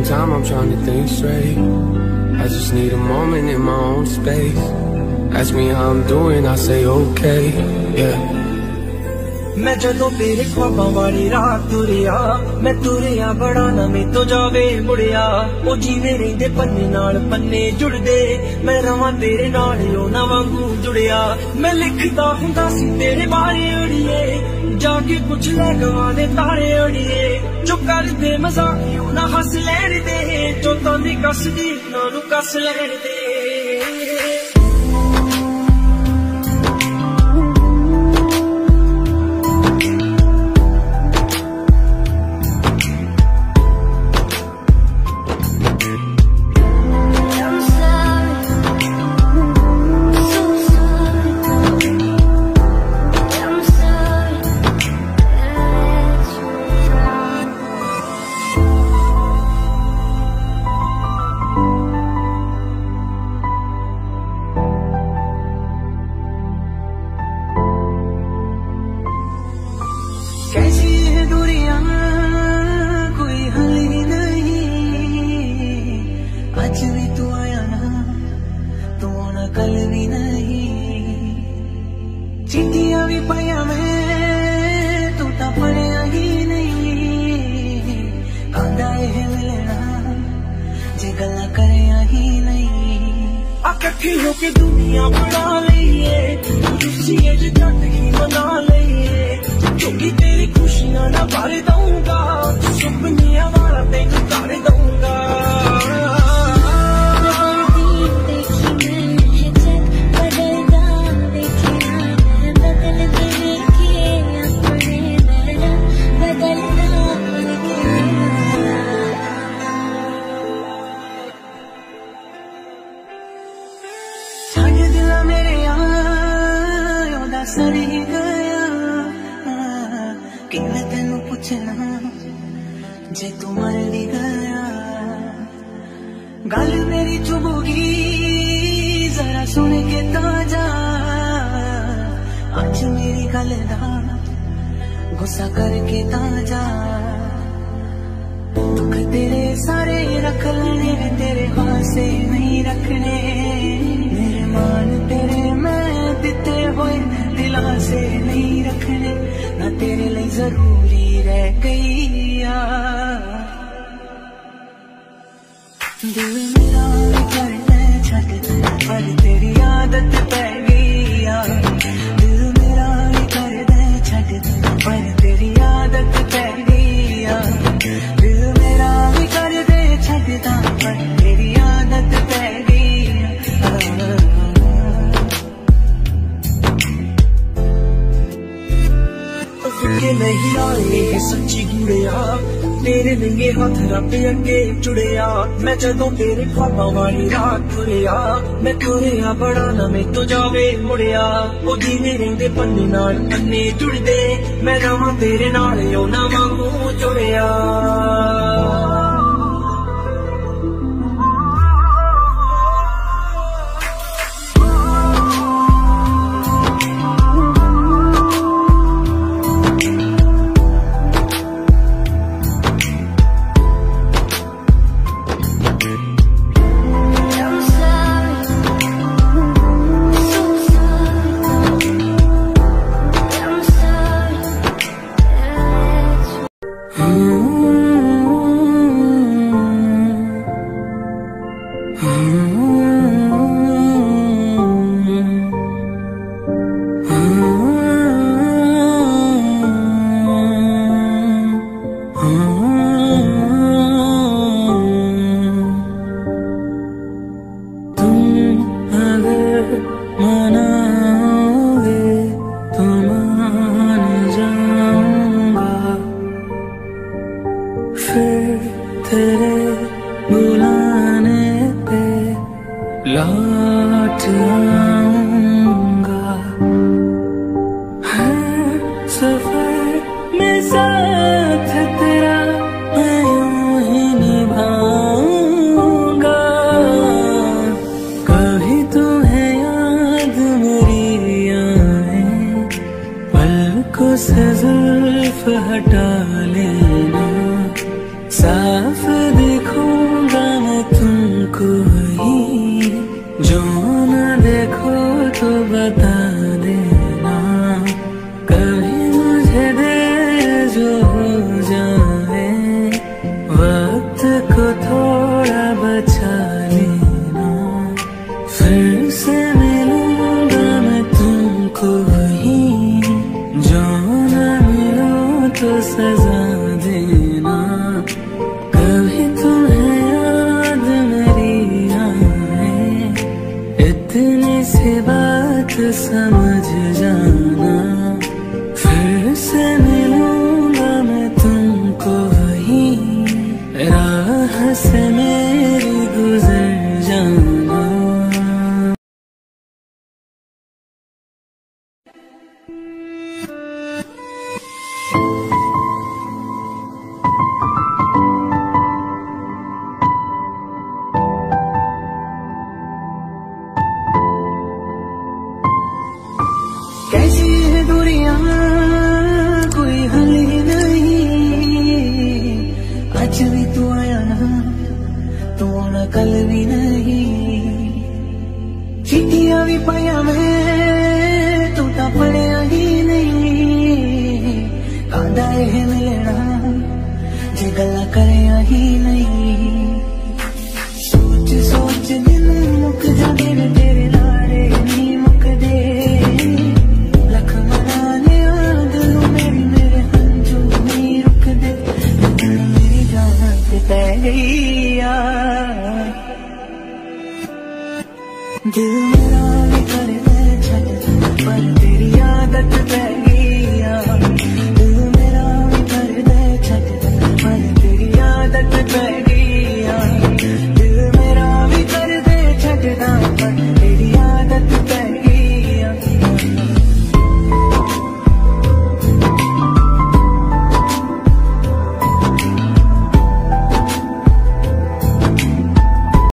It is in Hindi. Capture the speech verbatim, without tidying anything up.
time I'm trying to think straight. I just need a moment in my own space. Ask me how I'm doing, I say okay, yeah. मैं जदों तेरे ख्वाबां वाली रात तुरिया, मैं तुरिया बड़ा ना मैं तो जावे मुड़िया। ओ जीवे रहिंदे पन्ने नाल पन्ने जुड़दे, मैं रवां तेरे नाल ओ ना वांगू जुड़िया। मैं लिखदा हुंदा सी तेरे बारे अड़िए, जाके कुछ ले गवा दे तारे अड़िए। जो कर दे मजाक यूं ना हस लैण दे, जो तांदी कसदी ना नू कस लैण दे। कैसी है दूरियां कोई हल ही नहीं, आज भी तू आया ना तू आना कल भी नहीं। चिट्ठियां भी पाया मैं तू तो पढ़िया ही नहीं, आंदा है मिलना जे गल्लां करिया ही नहीं। इकट्ठी होके दुनिया बना लईए, खुशियां जे जट ही मना लईए। क्योंकि तेरी खुशियां ना भर दूंगा, सुपनियां वाला तेनू कर दूंगा। छड़ दिला मेरे यार ओदा सड़ी गया, कि मैं तेनू पुछना जे तू मर भी गया। गल मेरी चुभोगी जरा सुन के ताजा, आज मेरी गल दा गुस्सा करके ताजा। दुख तेरे सारे रख लेने, तेरे हासे नहीं रखने। मेरे मान तेरे मैं दिते हुए दिला से नहीं रखने, ना तेरे लिए जरूरी रह गई यार। दिल मेरा भी करता है छट, पर तेरी आदत पै गई यार। दिल मेरा भी करता है छट, पर तेरी आदत पै गई यार। दिल मेरा भी कर दे छटदा, पर तेरी आदत पै गई यार। के नहीं आए सच्ची गुड़िया, तेरे नंगे हाथ रब अगे जुड़िया। मैं जदों तेरे ख्वाबां वाली रात तुरिया, मैं तुरिया बड़ा ना मैं तो जावे मुड़िया। ओ जीवे रहिंदे पन्ने नाल पन्ने जुड़दे, मैं रवां तेरे नाल ओ ना वांगू जुड़िया। तेरे बुलाने पे लौट आऊंगा। है सफर में साथ तेरा मैं यूं ही निभाऊंगा। कभी तुम्हें याद मेरी आए, पलकों से जुल्फ हटा लेना, साफ देखो समझ जाना, फिर से मिलूंगा मैं तुमको वहीं, राह से मेरी गुजर जाना। कैसी है दूरियां कोई हल ही नहीं, आज भी तू आया ना, तू आना कल भी नहीं। चिट्ठियां भी पाया मैं, तू तो पढ़िया ही नहीं, कांदा है मिलना जे गल्ला करिया ही नहीं। सोच सोच दिन मुक जाते ने तेरे लाड़े नहीं मुकदे, दिल मेरा भी करे मैं छट, पर तेरी आदत